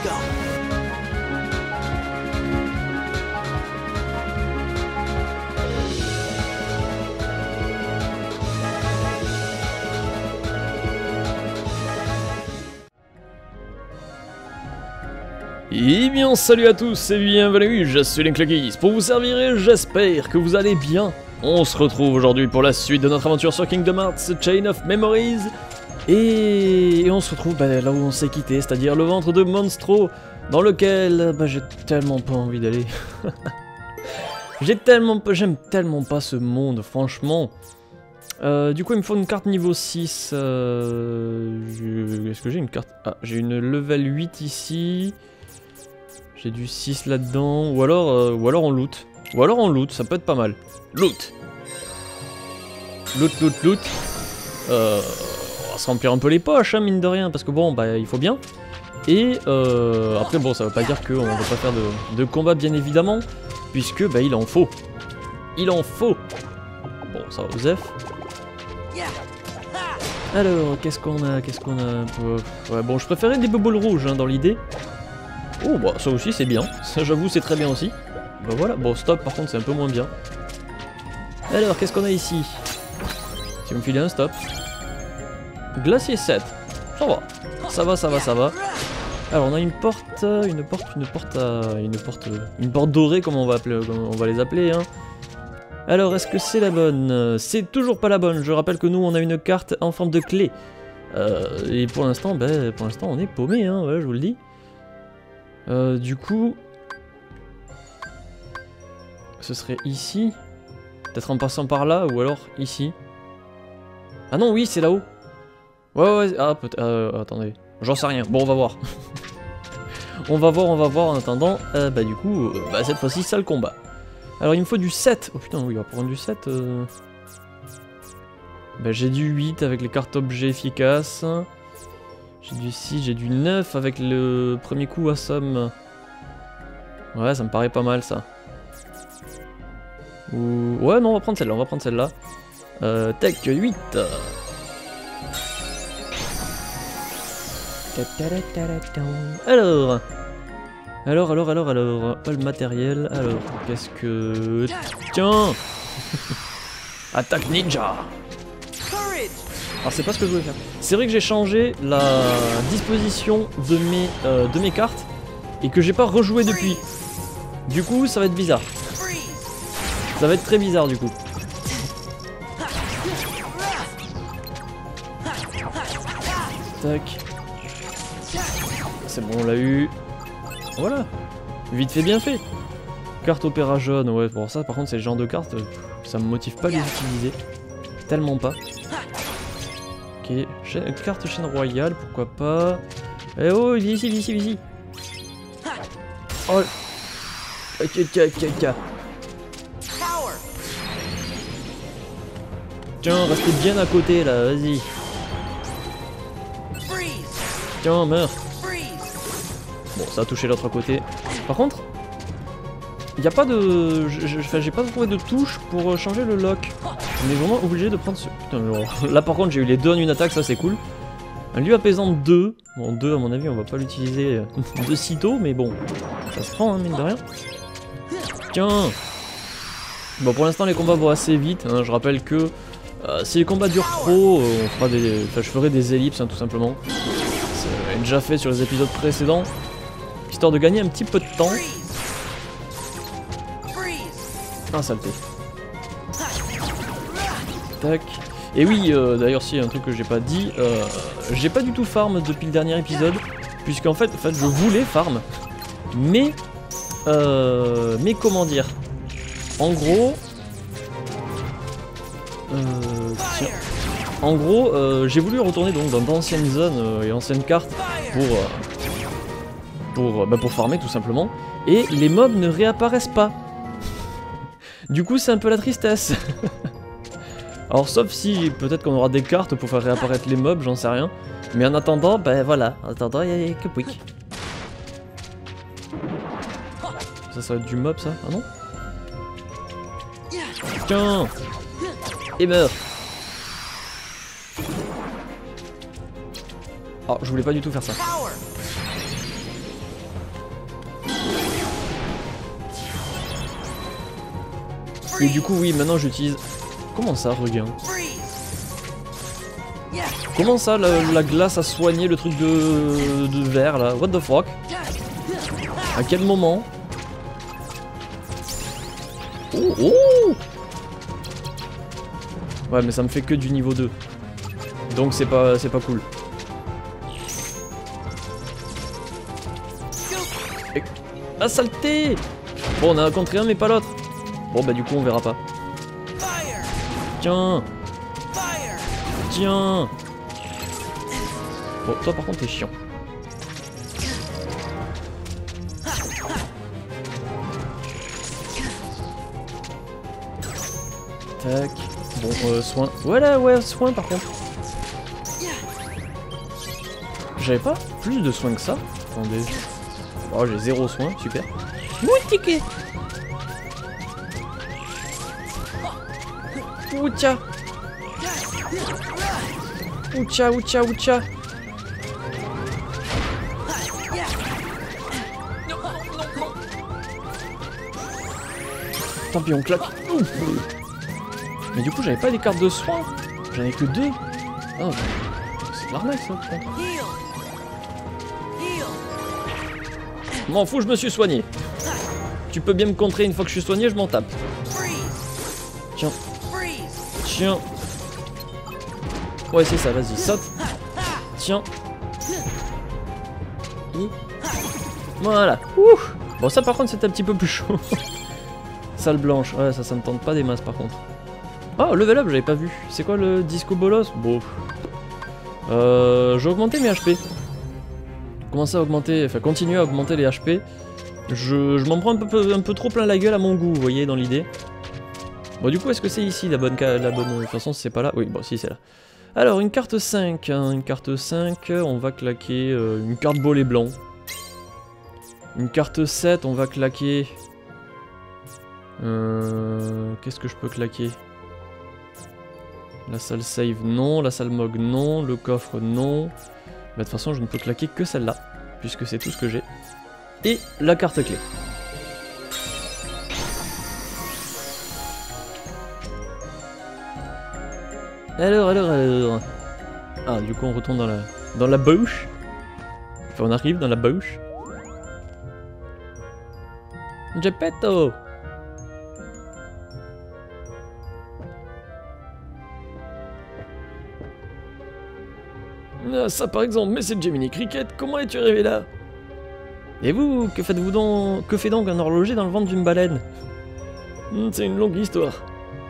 Eh bien salut à tous et bienvenue, je suis Linklekeys pour vous servir et j'espère que vous allez bien. On se retrouve aujourd'hui pour la suite de notre aventure sur Kingdom Hearts Chain of Memories. Et on se retrouve là où on s'est quitté, c'est-à-dire le ventre de Monstro, dans lequel j'ai tellement pas envie d'aller. J'aime tellement pas ce monde, franchement. Du coup il me faut une carte niveau 6. Est-ce que j'ai une carte? Ah, j'ai une level 8 ici. J'ai du 6 là-dedans, ou alors on loot. Ou alors on loot, ça peut être pas mal. Loot. Loot. On va se remplir un peu les poches, hein, mine de rien, parce que bon, il faut bien. Et après, bon, ça veut pas dire qu'on va pas faire de combat, bien évidemment, puisque il en faut. Il en faut. Bon, ça va, Osef. Alors, qu'est-ce qu'on a? Ouais, bon, je préférais des bubbles rouges, hein, dans l'idée. Oh bah ça aussi c'est bien, ça j'avoue c'est très bien aussi. Bah voilà, bon stop par contre c'est un peu moins bien. Alors qu'est-ce qu'on a ici? Tu me filer un stop. Glacier 7, ça va. Alors on a une porte dorée comme on va les appeler hein. Alors est-ce que c'est la bonne? C'est toujours pas la bonne, je rappelle que nous on a une carte en forme de clé. Et pour l'instant on est paumé hein, ouais, je vous le dis. Du coup, ce serait ici, peut-être en passant par là, ou alors ici. Ah non, oui, c'est là-haut. Ouais, ah, peut-être, attendez, j'en sais rien, bon, on va voir. on va voir en attendant, du coup, cette fois-ci, ça le combat. Alors, il me faut du 7, oh putain, oui, on va prendre du 7, j'ai du 8 avec les cartes objets efficaces. J'ai du 6, j'ai du 9 avec le premier coup à somme. Ouais, ça me paraît pas mal ça. Ou... ouais, non, on va prendre celle-là, Tech 8. Alors, pas le matériel. Alors, qu'est-ce que... Tiens. Attaque ninja. Alors c'est pas ce que je voulais faire. C'est vrai que j'ai changé la disposition de mes cartes et que j'ai pas rejoué depuis. Du coup ça va être bizarre. Ça va être très bizarre du coup. Tac. C'est bon on l'a eu. Voilà. Vite fait bien fait. Carte opéra jaune. Ouais bon ça par contre c'est le genre de carte. Ça me motive pas de les utiliser. Tellement pas. Carte chaîne royale, pourquoi pas. Eh oh, viens ici. Oh. Tiens, restez bien à côté là, vas-y. Tiens, meurs. Bon, ça a touché l'autre côté. Par contre, il n'y a pas de... j'ai pas trouvé de touche pour changer le lock. On est vraiment obligé de prendre ce... Putain, genre... Là par contre j'ai eu les deux en une attaque, ça c'est cool. Un lieu apaisant 2. Bon 2 à mon avis on va pas l'utiliser de sitôt, mais bon. Ça se prend hein, mine de rien. Tiens. Bon pour l'instant les combats vont assez vite, hein. Je rappelle que si les combats durent trop, on fera des... je ferai des ellipses hein, tout simplement. C'est déjà fait sur les épisodes précédents. Histoire de gagner un petit peu de temps. Ah saleté. Tac. Et oui, d'ailleurs si, un truc que j'ai pas dit, j'ai pas du tout farm depuis le dernier épisode, puisqu'en fait, je voulais farm, mais comment dire, en gros, j'ai voulu retourner donc dans d'anciennes zones et anciennes cartes pour farmer tout simplement, et les mobs ne réapparaissent pas. Du coup, c'est un peu la tristesse. Alors sauf si peut-être qu'on aura des cartes pour faire réapparaître les mobs, j'en sais rien. Mais en attendant, voilà, en attendant il y a que Pouic. Ça va être du mob ça? Ah non? Tiens! Et meurs! Oh, je voulais pas du tout faire ça. Et du coup, oui, maintenant j'utilise... Comment ça, regain? Comment ça, la glace a soigné le truc de verre, là? What the fuck? À quel moment? Oh, oh! Ouais, mais ça me fait que du niveau 2. Donc c'est pas cool. Et... Ah, saleté! Bon, on a contré un, mais pas l'autre. Bon, bah du coup, on verra pas. Tiens! Tiens! Bon, toi par contre, t'es chiant. Tac. Bon, soin. Voilà, ouais, soin par contre. J'avais pas plus de soins que ça. Attendez. Oh, j'ai 0 soin, super. Moutique. Oucha. Oucha, oucha, oucha. Tant pis, on claque. Ouf. Mais du coup, j'avais pas des cartes de soins. J'en ai que 2. Oh, c'est de l'arnaque ça, par contre. M'en fous, je me suis soigné. Tu peux bien me contrer une fois que je suis soigné, je m'en tape. Tiens. Tiens. Ouais, c'est ça, vas-y, saute. Tiens. Et... Voilà. Ouh. Bon, ça par contre, c'était un petit peu plus chaud. Salle blanche. Ouais, ça me tente pas des masses par contre. Oh, level up, j'avais pas vu. C'est quoi le disco bolos? Bon. J'ai augmenté mes HP. Commencer à augmenter, enfin continuer à augmenter les HP. Je m'en prends un peu trop plein la gueule à mon goût, vous voyez, dans l'idée. Bon, du coup, est-ce que c'est ici la bonne... De toute façon, c'est pas là. Oui, bon, si, c'est là. Alors, une carte 5. Hein, une carte 5, on va claquer une carte bolet blanc. Une carte 7, on va claquer... Qu'est-ce que je peux claquer? La salle save, non. La salle mog, non. Le coffre, non. Bah, de toute façon, je ne peux claquer que celle-là, puisque c'est tout ce que j'ai. Et la carte clé. Alors. Ah, du coup, on retourne dans la bouche. Enfin, on arrive dans la bouche. Geppetto! Ah, ça par exemple, mais c'est Jiminy Cricket, comment es-tu arrivé là? Et vous, que faites-vous donc? Que fait donc un horloger dans le ventre d'une baleine? C'est une longue histoire.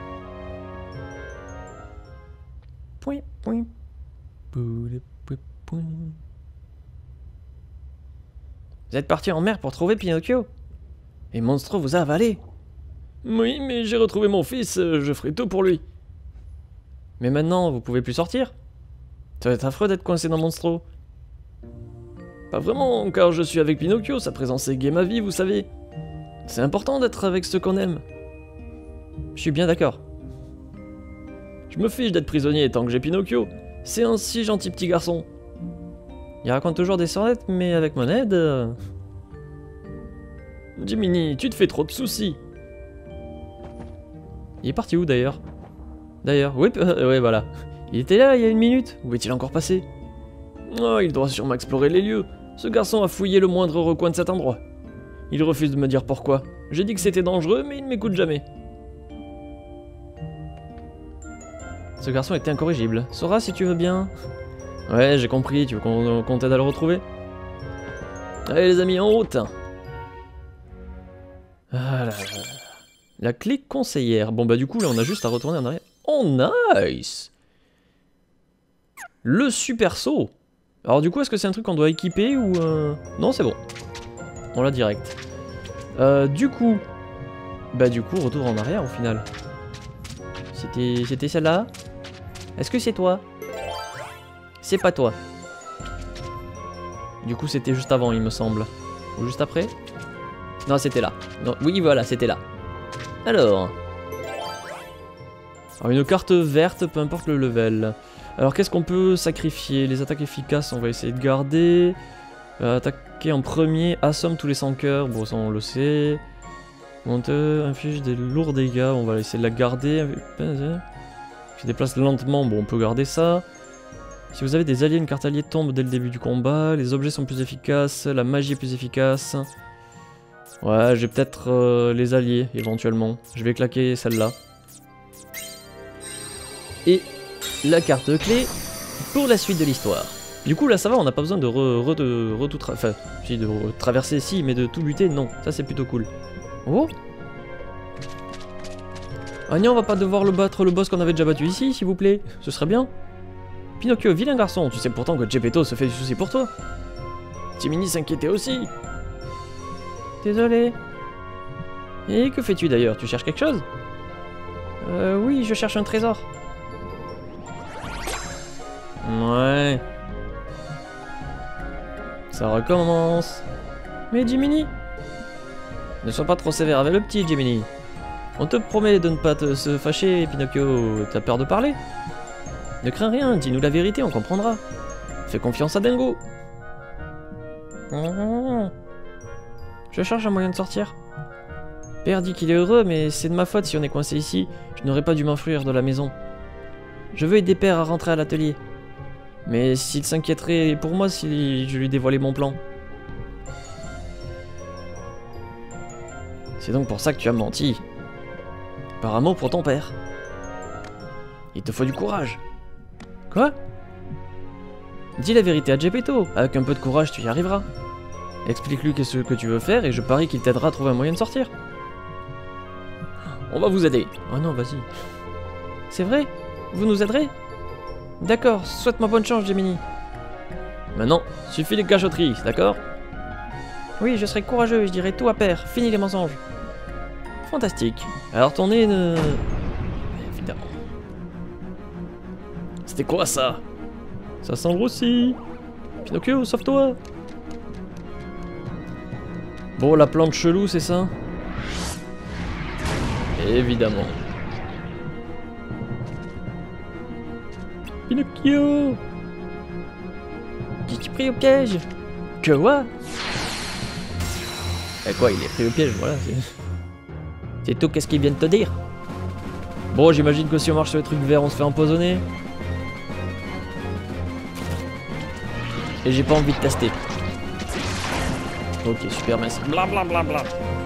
Vous êtes parti en mer pour trouver Pinocchio? Et Monstro vous a avalé? Oui, mais j'ai retrouvé mon fils, je ferai tout pour lui. Mais maintenant, vous pouvez plus sortir? Ça va être affreux d'être coincé dans Monstro. Pas vraiment, car je suis avec Pinocchio, sa présence égaye ma vie, vous savez. C'est important d'être avec ceux qu'on aime. Je suis bien d'accord. Je me fiche d'être prisonnier tant que j'ai Pinocchio. C'est un si gentil petit garçon. Il raconte toujours des sonnettes, mais avec mon aide... Jiminy, tu te fais trop de soucis. Il est parti où d'ailleurs? Oui, ouais, voilà. Il était là il y a 1 minute. Où est-il encore passé? Oh, il doit sûrement explorer les lieux. Ce garçon a fouillé le moindre recoin de cet endroit. Il refuse de me dire pourquoi. J'ai dit que c'était dangereux, mais il ne m'écoute jamais. Ce garçon est incorrigible. Sora, si tu veux bien. Ouais, j'ai compris. Tu veux qu'on t'aide à le retrouver? Allez les amis, en route. Ah là là. La clé conseillère. Bon bah du coup là on a juste à retourner en arrière. Oh nice. Le super saut. Alors du coup est-ce que c'est un truc qu'on doit équiper ou... Non c'est bon. On l'a direct. Du coup... Bah du coup retour en arrière au final. C'était celle-là? Est-ce que c'est toi? C'est pas toi. Du coup c'était juste avant il me semble. Ou juste après? Non c'était là. Non, oui voilà c'était là. Alors une carte verte, peu importe le level. Alors qu'est-ce qu'on peut sacrifier? Les attaques efficaces, on va essayer de garder. Attaquer en premier, assomme tous les 100 cœurs, bon ça on le sait. On te inflige des lourds dégâts, on va essayer de la garder. Je déplace lentement, bon on peut garder ça. Si vous avez des alliés, une carte alliée tombe dès le début du combat. Les objets sont plus efficaces, la magie est plus efficace. Ouais, j'ai peut-être les alliés éventuellement. Je vais claquer celle-là. Et la carte clé pour la suite de l'histoire. Du coup là ça va, on n'a pas besoin de de traverser ici, mais de tout buter, non. Ça c'est plutôt cool. Oh. Ah non, on va pas devoir battre le boss qu'on avait déjà battu ici, s'il vous plaît. Ce serait bien. Pinocchio, vilain garçon, tu sais pourtant que Geppetto se fait du souci pour toi. Timini s'inquiétait aussi. Désolé. Et que fais-tu d'ailleurs? Tu cherches quelque chose? Oui, je cherche un trésor. Ouais. Ça recommence. Mais Jiminy, ne sois pas trop sévère avec le petit Jiminy. On te promet de ne pas se fâcher, Pinocchio. T'as peur de parler? Ne crains rien, dis-nous la vérité, on comprendra. Fais confiance à Dingo. Je cherche un moyen de sortir. Père dit qu'il est heureux, mais c'est de ma faute si on est coincé ici. Je n'aurais pas dû m'enfuir de la maison. Je veux aider Père à rentrer à l'atelier. Mais s'il s'inquiéterait pour moi si je lui dévoilais mon plan. C'est donc pour ça que tu as menti. Par amour pour ton père. Il te faut du courage. Quoi? Dis la vérité à Geppetto. Avec un peu de courage, tu y arriveras. Explique-lui ce que tu veux faire et je parie qu'il t'aidera à trouver un moyen de sortir. On va vous aider. Oh non, vas-y. C'est vrai? Vous nous aiderez? D'accord, souhaite-moi bonne chance, Gemini. Maintenant, suffit les cachotteries, d'accord? Oui, je serai courageux, je dirai tout à Père. Fini les mensonges. Fantastique. Alors ton nez ne... Évidemment. C'était quoi ça? Ça sent grossi. Pinocchio, sauve-toi. Bon, la plante chelou, c'est ça? Évidemment. Pinocchio! Qui t'es pris au piège? Que quoi? Eh quoi, il est pris au piège, voilà. C'est tout, qu'est-ce qu'il vient de te dire? Bon, j'imagine que si on marche sur les trucs verts, on se fait empoisonner. Et j'ai pas envie de tester. Ok, super, merci. Blablabla.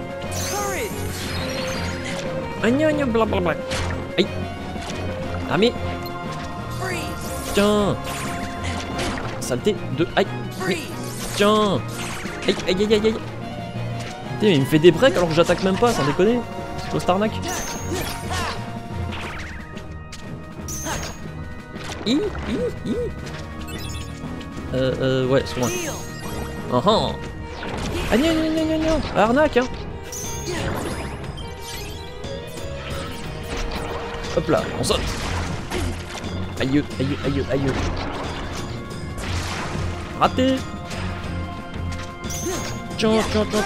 Agnon, blablabla. Aïe. Ah mais... Tiens. Saleté de... Aïe. Mais... Tiens. Aïe, aïe, aïe, aïe, aïe. Putain, mais il me fait des breaks alors que j'attaque même pas, sans déconner. C'est quoi cette arnaque? Ouais, c'est moi. Ah non, arnaque, hein. Hop là, on saute. Aïe, aïe, aïe, aïe. Raté. Tiens.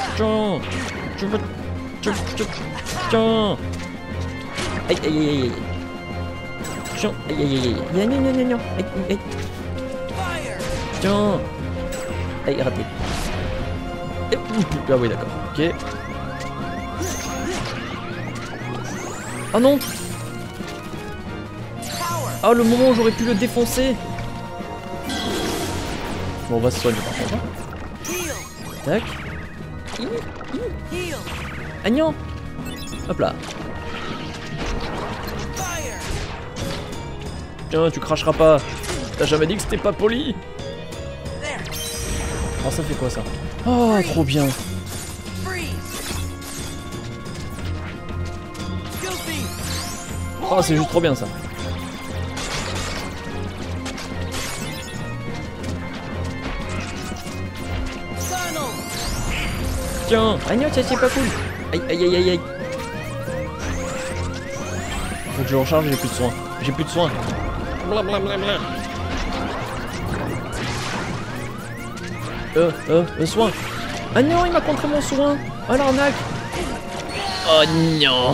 Aïe, aïe, aïe, aïe. Tiens, aïe, aïe, aïe, aïe. Non. Aïe. Tiens. Aïe, raté. Ah oui, d'accord. Ok. Oh non. Ah, le moment où j'aurais pu le défoncer. Bon, on va se soigner par contre. Tac. Agnon. Hop là. Tiens, tu cracheras pas. T'as jamais dit que c'était pas poli? Oh, ça fait quoi ça? Oh, trop bien. Oh, c'est juste trop bien ça. Tiens, Agnon, ça c'est pas cool. Aïe, aïe, aïe, aïe, aïe. Faut que je recharge, j'ai plus de soins. J'ai plus de soins. Blablabla. Soin. Ah non, il m'a contré mon soin. Oh l'arnaque. Oh non.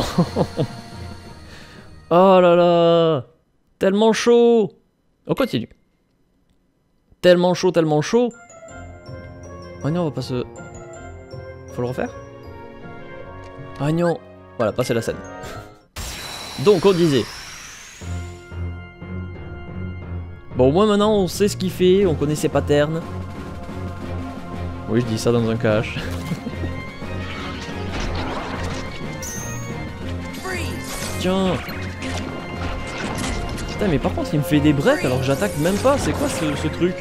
Oh là là. Tellement chaud. On continue. Tellement chaud, tellement chaud. Oh non, on va pas se... Faut le refaire? Ah non. Voilà, passer la scène. Donc on disait. Bon, au moins maintenant on sait ce qu'il fait, on connaît ses patterns. Oui, je dis ça dans un cache. Tiens. Putain, mais par contre il me fait des breaks alors que j'attaque même pas, c'est quoi ce truc?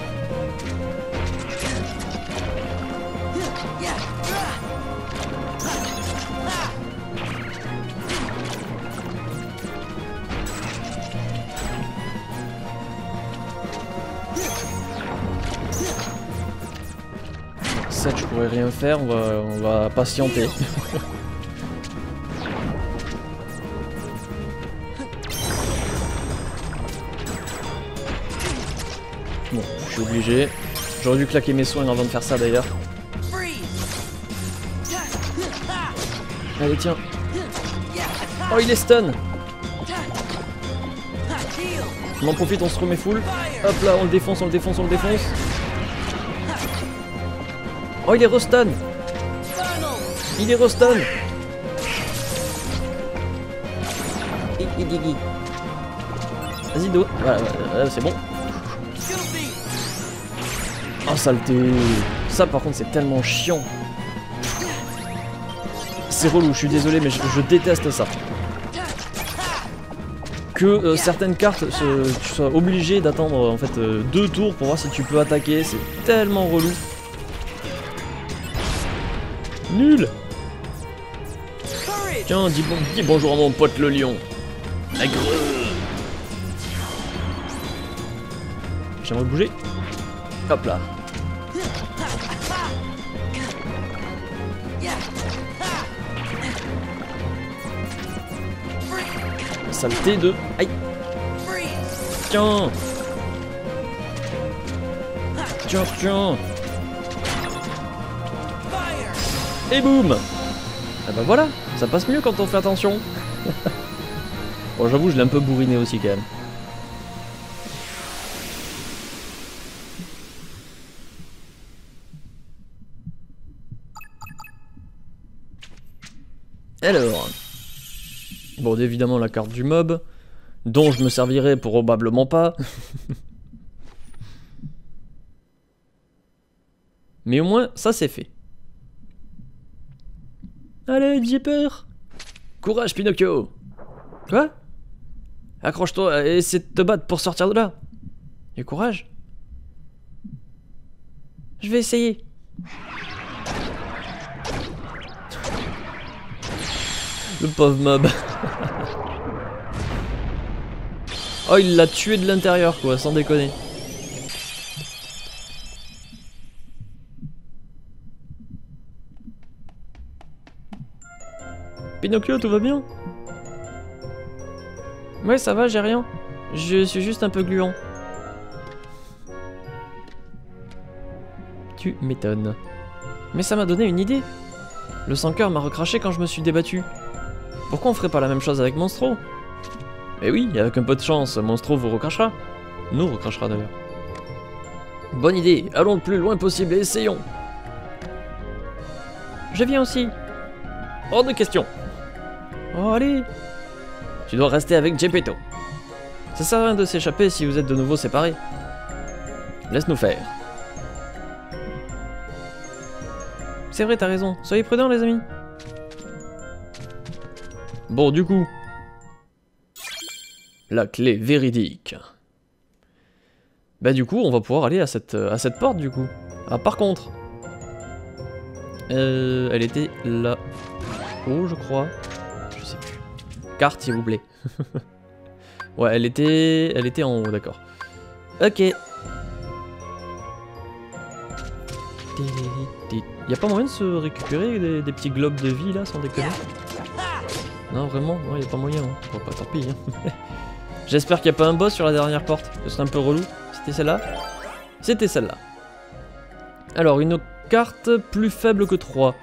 Je pourrais rien faire, on va patienter. Bon, je suis obligé. J'aurais dû claquer mes soins avant de faire ça d'ailleurs. Allez, tiens. Oh, il est stun. On en profite, on se remet full. Hop là, on le défonce, on le défonce, on le défonce. Oh, il est restun. Il est restun. Vas-y, do. Voilà, c'est bon. Oh, saleté. Ça, par contre, c'est tellement chiant. C'est relou, je suis désolé, mais je déteste ça. Que certaines cartes, tu sois obligé d'attendre en fait 2 tours pour voir si tu peux attaquer, c'est tellement relou. Nul. Tiens, dis bonjour à mon pote le lion. Aigre. J'aimerais bouger. Hop là. Saleté de... Aïe. Tiens. Tiens, tiens. Et boum. Ah bah voilà, ça passe mieux quand on fait attention. Bon, j'avoue, je l'ai un peu bourriné aussi quand même. Alors... Bon, évidemment la carte du mob, dont je me servirai probablement pas. Mais au moins, ça c'est fait. Allez, j'ai peur. Courage, Pinocchio. Quoi? Accroche-toi et essaie de te battre pour sortir de là. Et courage. Je vais essayer. Le pauvre mob. Oh, il l'a tué de l'intérieur, quoi, sans déconner. Pinocchio, tout va bien? Ouais, ça va, j'ai rien. Je suis juste un peu gluant. Tu m'étonnes. Mais ça m'a donné une idée. Le sans-cœur m'a recraché quand je me suis débattu. Pourquoi on ferait pas la même chose avec Monstro? Eh oui, avec un peu de chance, Monstro vous recrachera. Nous recrachera d'ailleurs. Bonne idée, allons le plus loin possible et essayons. Je viens aussi. Hors de question. Oh allez. Tu dois rester avec Geppetto. Ça sert à rien de s'échapper si vous êtes de nouveau séparés. Laisse-nous faire. C'est vrai, t'as raison. Soyez prudents les amis. Bon, du coup... La clé véridique. Bah du coup, on va pouvoir aller à cette porte du coup. Ah par contre... elle était là. Oh, je crois. Je sais plus. Carte, s'il vous plaît. Ouais, elle était en haut, d'accord. Ok. Y'a pas moyen de se récupérer des petits globes de vie là, sans déconner? Non, vraiment? Non, y'a pas moyen. Hein. Bon, pas tant pis. Hein. J'espère qu'il n'y a pas un boss sur la dernière porte. Ce serait un peu relou. C'était celle-là? C'était celle-là. Alors, une carte plus faible que 3.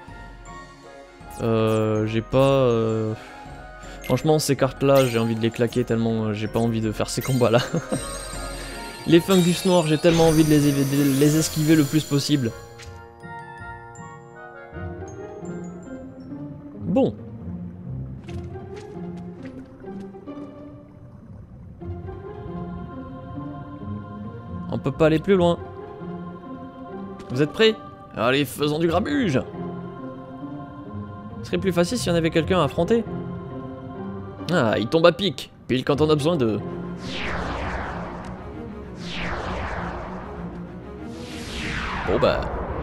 J'ai pas... Franchement, ces cartes-là, j'ai envie de les claquer tellement j'ai pas envie de faire ces combats-là. Les fungus noirs, j'ai tellement envie de les esquiver le plus possible. Bon. On peut pas aller plus loin. Vous êtes prêts? Allez, faisons du grabuge. Ce serait plus facile si on avait quelqu'un à affronter. Ah, il tombe à pic, pile quand on a besoin de... Bon bah...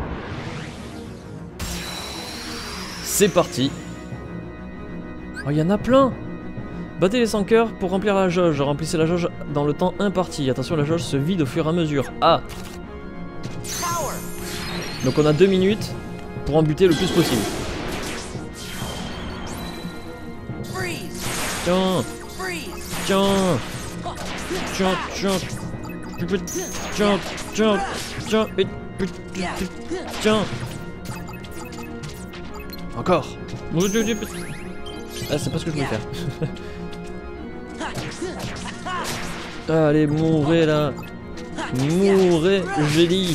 C'est parti. Oh, il y en a plein. Battez les 100 cœurs pour remplir la jauge. Remplissez la jauge dans le temps imparti. Attention, la jauge se vide au fur et à mesure. Ah. Donc on a 2 minutes pour en buter le plus possible. Tiens. Tiens. Tiens, tiens. Tiens, tiens, tiens. Tiens. Encore. Ah, c'est pas ce que je voulais faire. Allez, mourrez là. Mourrez, j'ai dit.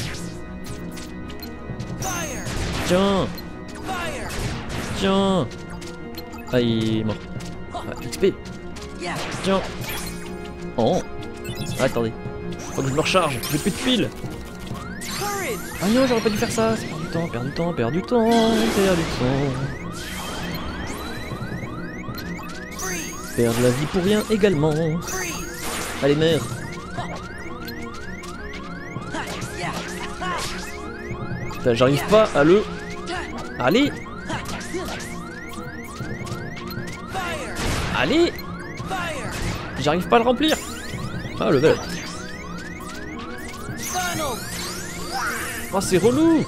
Tiens. Tiens. Ah, il est mort. Ah, XP. Tiens. Oh. Ah, attendez. Faut que je me recharge. J'ai plus de piles. Ah non, j'aurais pas dû faire ça. C'est perdu du temps, perdu du temps, perdu du temps, perdu du temps. Perdre la vie pour rien également. Allez, merde. J'arrive pas à le... Allez. Allez. J'arrive pas à le remplir. Ah, le bel. Oh, c'est relou.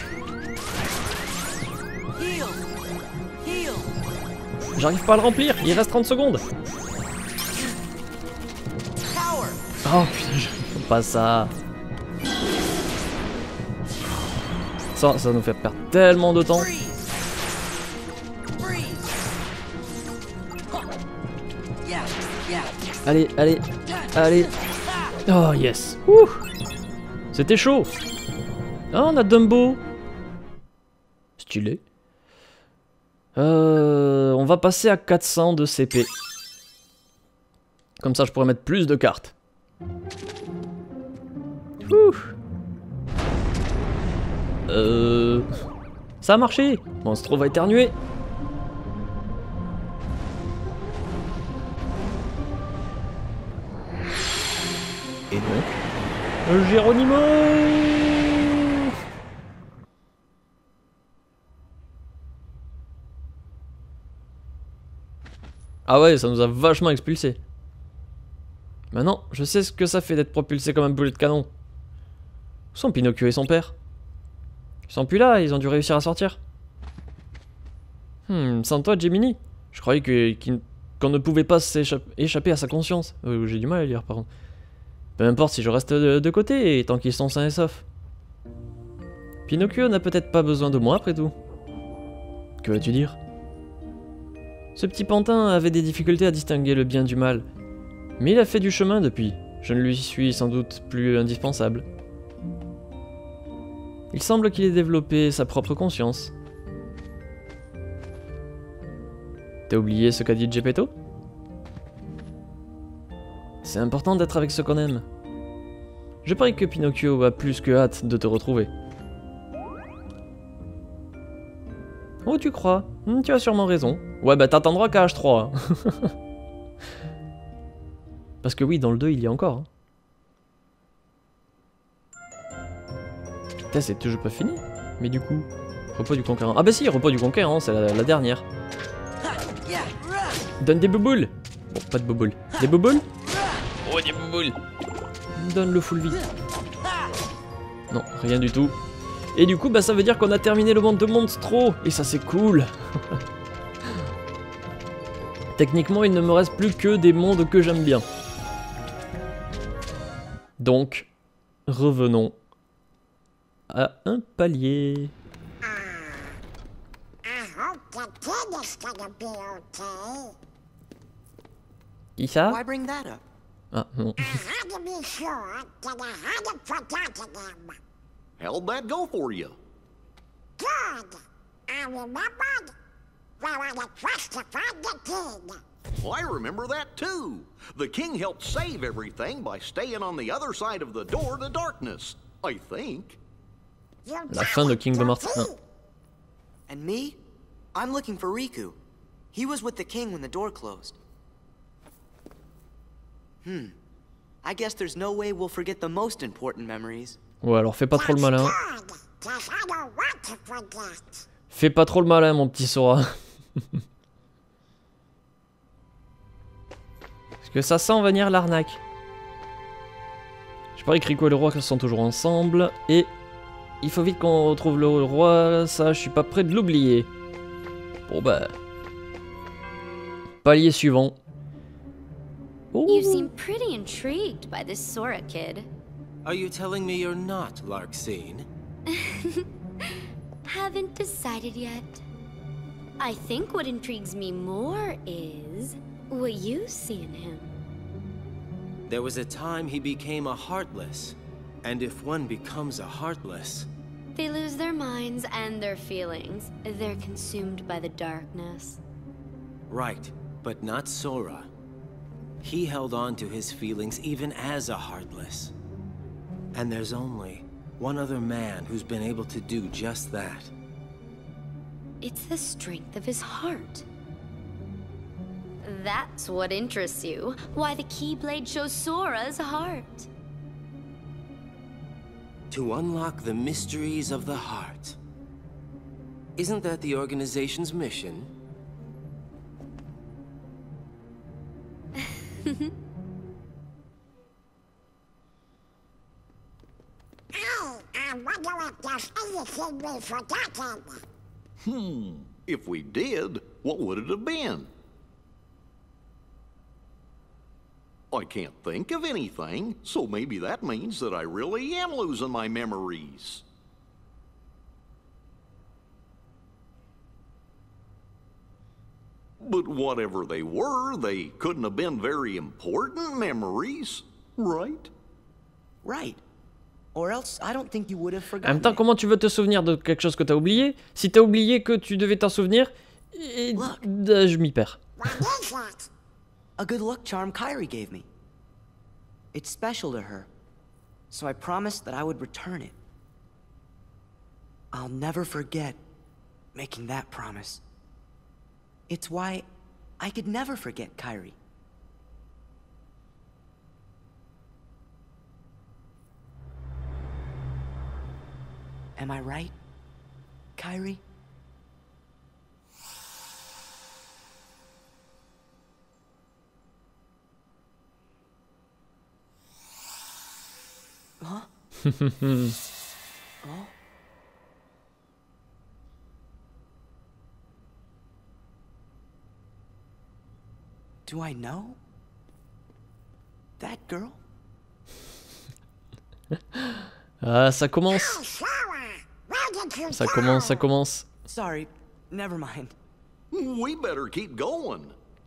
J'arrive pas à le remplir, il reste 30 secondes. Oh putain, je... pas ça. Ça nous fait perdre tellement de temps. Allez, allez, allez. Oh yes. C'était chaud. Ah, on a Dumbo. Stylé. On va passer à 400 de CP. Comme ça, je pourrais mettre plus de cartes. Ça a marché. Monstro va éternuer. Et donc Geronimo. Ah ouais, ça nous a vachement expulsé. Maintenant, je sais ce que ça fait d'être propulsé comme un boulet de canon. Où sont Pinocchio et son père? Ils sont plus là, ils ont dû réussir à sortir. Sans toi, Gemini. Je croyais qu'on ne pouvait pas échapper à sa conscience. J'ai du mal à lire, par contre. Peu importe si je reste de côté, tant qu'ils sont sains et saufs. Pinocchio n'a peut-être pas besoin de moi, après tout. Que veux-tu dire? Ce petit pantin avait des difficultés à distinguer le bien du mal. Mais il a fait du chemin depuis. Je ne lui suis sans doute plus indispensable. Il semble qu'il ait développé sa propre conscience. T'as oublié ce qu'a dit Geppetto? C'est important d'être avec ceux qu'on aime. Je parie que Pinocchio a plus que hâte de te retrouver. Oh, tu crois? Tu as sûrement raison. Ouais, bah t'attendras qu'à H3. Hein. Parce que oui, dans le 2, il y a encore. Hein. Putain, c'est toujours pas fini. Mais du coup, repos du conquérant. Ah bah si, repos du conquérant, c'est la dernière. Donne des bouboules. Bon, pas de bouboules. Des bouboules? Oh, des bouboules. Donne le full vie. Non, rien du tout. Et du coup, bah ça veut dire qu'on a terminé le monde de Monstro. Et ça, c'est cool. Techniquement, il ne me reste plus que des mondes que j'aime bien. Donc, revenons à un palier. Qui ça? Ah, non. How'd that go for you? Good. I remembered. Well, I remember that too. The king helped save everything by staying on the other side of the door to darkness, I think. La fin de Kingdom Hearts 1. And me? I'm looking for Riku. He was with the king when the door closed. I guess there's no way we'll forget the most important memories. Ouais, alors fais pas trop le malin. Fais pas trop le malin, mon petit Sora. Parce que ça sent venir l'arnaque. Je parie que Riku et le roi sont toujours ensemble. Et il faut vite qu'on retrouve le roi. Ça, je suis pas prêt de l'oublier. Bon bah... Palier suivant. Oh. You seem pretty intrigued by this Sora kid. Are you telling me you're not Larxene? Haven't decided yet. I think what intrigues me more is what you see in him. There was a time he became a Heartless. And if one becomes a Heartless... They lose their minds and their feelings. They're consumed by the darkness. Right, but not Sora. He held on to his feelings even as a Heartless. And there's only one other man who's been able to do just that. It's the strength of his heart. That's what interests you. Why the Keyblade shows Sora's heart. To unlock the mysteries of the heart. Isn't that the organization's mission? I wonder if there's anything we've forgotten. If we did, what would it have been? I can't think of anything, so maybe that means that I really am losing my memories. But whatever they were, they couldn't have been very important memories, right? Right. Or else I don't think you would have En forgotten. même temps, comment tu veux te souvenir de quelque chose que t'as oublié? Si t'as oublié que tu devais t'en souvenir, je m'y perds. What is it? A good luck charm Kairi gave me. It's special to her, so I promised that I would return it. I'll never forget making that promise. It's why I could never forget Kairi. Am I right, Kairi? Huh? Oh? Do I know? That girl? Ah, ça commence. Oh, Sora, where did you Ça go? commence, ça commence. Sorry, never mind. We better keep going.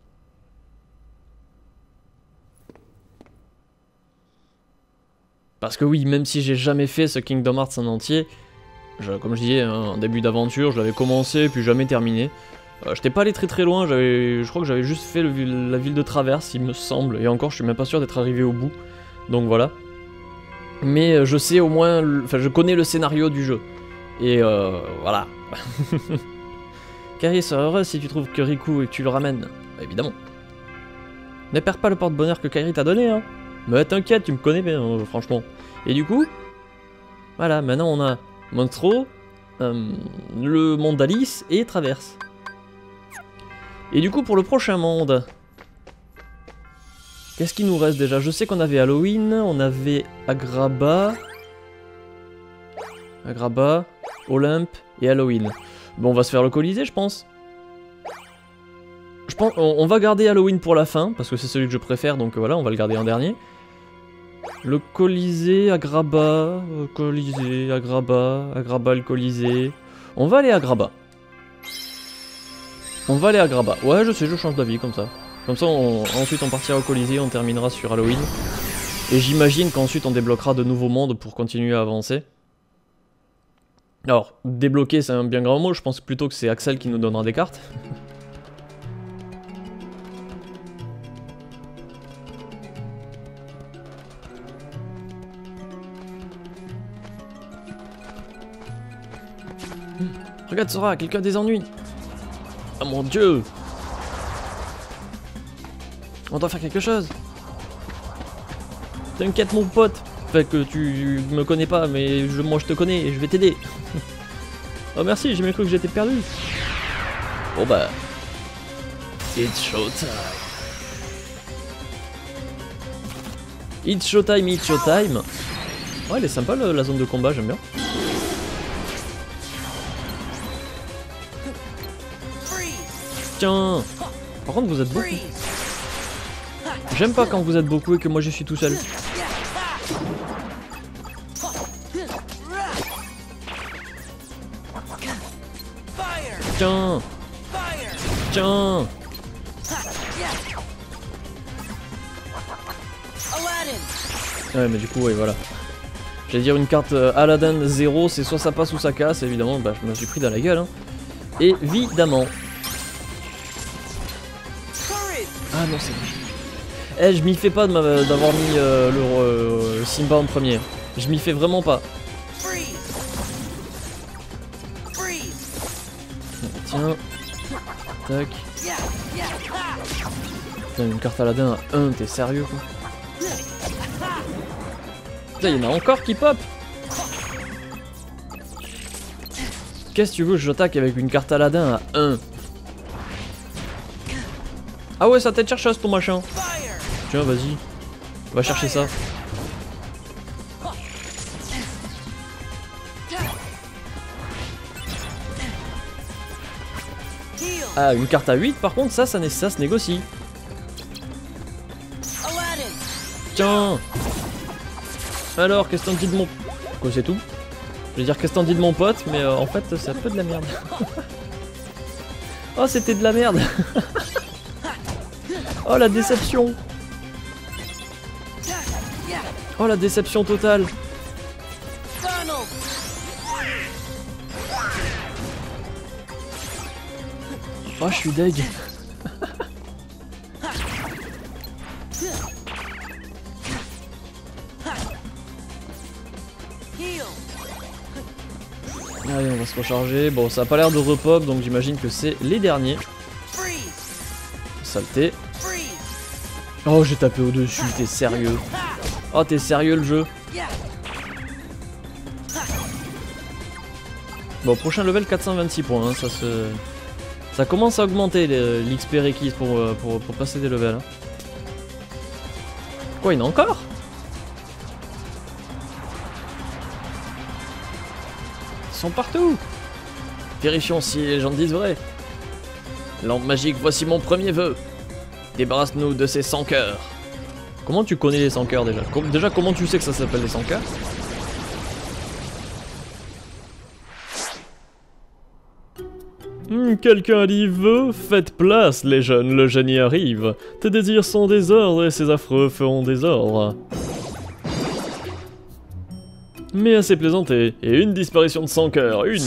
Parce que oui, même si j'ai jamais fait ce Kingdom Hearts en entier, comme je disais, en début d'aventure, je l'avais commencé puis jamais terminé. J'étais pas allé très loin, je crois que j'avais juste fait la ville de Traverse, il me semble, et encore je suis même pas sûr d'être arrivé au bout, donc voilà. Mais je sais au moins, enfin je connais le scénario du jeu, et voilà. Kairi sera heureuse si tu trouves que Riku et que tu le ramènes, évidemment. Ne perds pas le porte-bonheur que Kairi t'a donné, hein. Mais t'inquiète, tu me connais bien, franchement. Et du coup, voilà, maintenant on a Monstro, le monde d'Alice et Traverse. Et du coup, pour le prochain monde, qu'est-ce qui nous reste déjà? Je sais qu'on avait Halloween, on avait Agrabah, Olympe et Halloween. Bon, on va se faire le Colisée, je pense. On va garder Halloween pour la fin, parce que c'est celui que je préfère, donc voilà, on va le garder en dernier. Le Colisée, Agrabah, Agrabah, le Colisée. On va aller à Agrabah. Ouais, je sais, je change d'avis comme ça. Comme ça, ensuite on partira au Colisée, on terminera sur Halloween. Et j'imagine qu'ensuite on débloquera de nouveaux mondes pour continuer à avancer. Alors, débloquer c'est un bien grand mot, je pense plutôt que c'est Axel qui nous donnera des cartes. Regarde Sora, quelqu'un a des ennuis. Oh mon dieu. On doit faire quelque chose. T'inquiète mon pote. Fait que tu me connais pas, mais moi je te connais et je vais t'aider. Oh merci, j'ai bien cru que j'étais perdu. Bon bah... It's showtime. It's showtime, it's showtime. Ouais, elle est sympa la zone de combat, j'aime bien. Tiens. Par contre, vous êtes beaucoup. J'aime pas quand vous êtes beaucoup et que moi je suis tout seul. Tiens. Tiens. Ouais mais du coup ouais voilà. J'allais dire une carte Aladdin 0, c'est soit ça passe ou ça casse, évidemment bah je me suis pris dans la gueule hein. Évidemment. Ah non c'est vrai. Eh je m'y fais pas d'avoir mis le Simba en premier. Je m'y fais vraiment pas. Tiens. Tac. Putain une carte Aladdin à 1, t'es sérieux quoi? Putain y'en a encore qui pop. Qu'est-ce que tu veux je t'attaque avec une carte Aladdin à 1? Ah ouais ça tête chercheuse ton machin. Tiens vas-y. Va chercher ça. Ah une carte à 8 par contre ça se négocie. Tiens. Alors qu'est-ce que t'en dis de mon... Quoi c'est tout? Je vais dire qu'est-ce que t'en dis de mon pote mais en fait c'est un peu de la merde. Oh c'était de la merde. Oh la déception. Oh la déception totale. Oh je suis deg. Allez on va se recharger. Bon ça a pas l'air de repop donc j'imagine que c'est les derniers. Saleté. Oh j'ai tapé au dessus, t'es sérieux? Oh t'es sérieux le jeu? Bon prochain level 426 points hein, ça commence à augmenter l'XP requise pour passer des levels hein. Quoi il y en a encore? Ils sont partout. Vérifions si les gens disent vrai. Lampe magique, voici mon premier vœu. Débarrasse-nous de ces 100 cœurs. Comment tu connais les 100 cœurs déjà? Déjà comment tu sais que ça s'appelle les 100 cœurs? Quelqu'un a dit vœu? Faites place les jeunes, le génie arrive. Tes désirs sont désordres et ces affreux feront désordre. Mais assez plaisanté, et une disparition de 100 cœurs, une.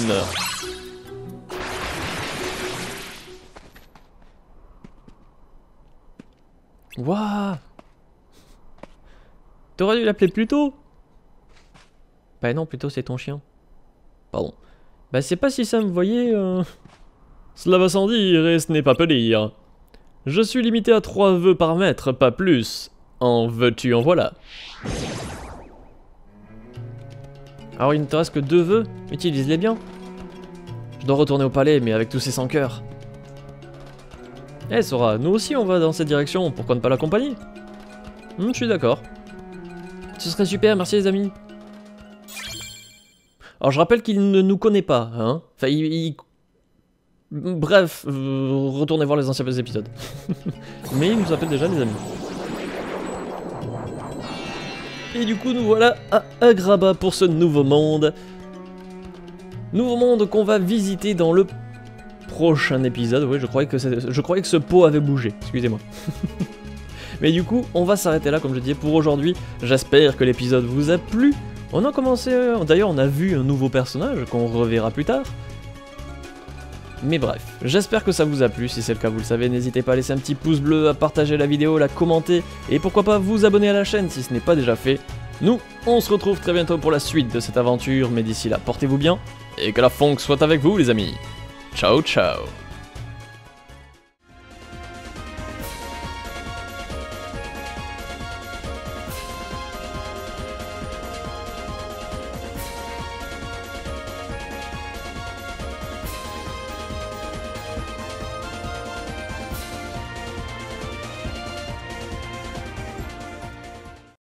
Wouah. T'aurais dû l'appeler plus tôt. Bah non, plutôt c'est ton chien. Pardon. Bah c'est pas si simple, vous voyez. Cela va sans dire et ce n'est pas peu dire. Je suis limité à 3 vœux par mètre, pas plus. En veux-tu, en voilà. Alors il ne te reste que 2 vœux, utilise-les bien. Je dois retourner au palais, mais avec tous ces 100 cœurs. Eh Sora, nous aussi on va dans cette direction, pourquoi ne pas l'accompagner? Je suis d'accord. Ce serait super, merci les amis. Alors je rappelle qu'il ne nous connaît pas, hein. Enfin bref, retournez voir les anciens épisodes. Mais il nous appelle déjà les amis. Et du coup nous voilà à Agrabah pour ce nouveau monde. Nouveau monde qu'on va visiter dans le prochain épisode. Oui, je croyais que ce pot avait bougé, excusez-moi. Mais du coup, on va s'arrêter là, comme je disais, pour aujourd'hui. J'espère que l'épisode vous a plu. On a commencé... D'ailleurs, on a vu un nouveau personnage qu'on reverra plus tard. Mais bref, j'espère que ça vous a plu. Si c'est le cas, vous le savez, n'hésitez pas à laisser un petit pouce bleu, à partager la vidéo, la commenter, et pourquoi pas vous abonner à la chaîne si ce n'est pas déjà fait. Nous, on se retrouve très bientôt pour la suite de cette aventure, mais d'ici là, portez-vous bien, et que la funk soit avec vous les amis. Ciao ciao.